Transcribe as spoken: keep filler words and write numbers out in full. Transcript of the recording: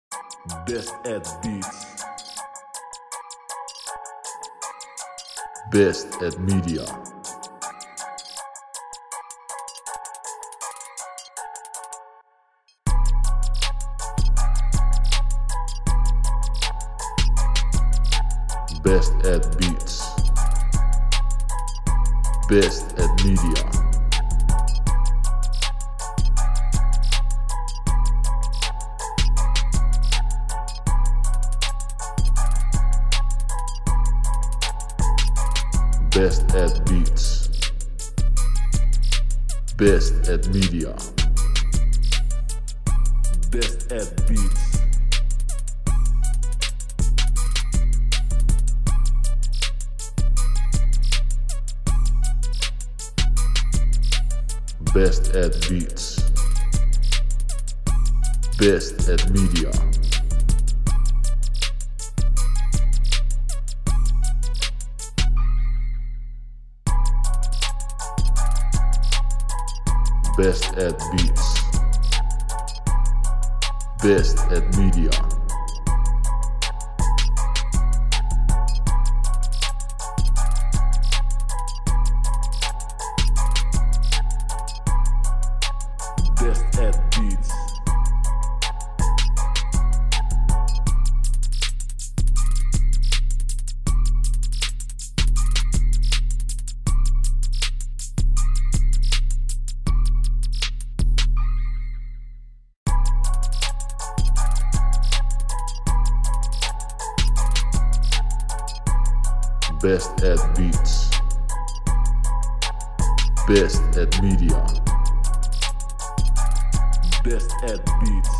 Best at beats. Best at media. Best at beats. Best at media. Best at beats. Best at media. Best at beats. Best at beats. Best at media. Best at beats. Best at media. Best at beats. Best at beats. Best at media. Best at beats.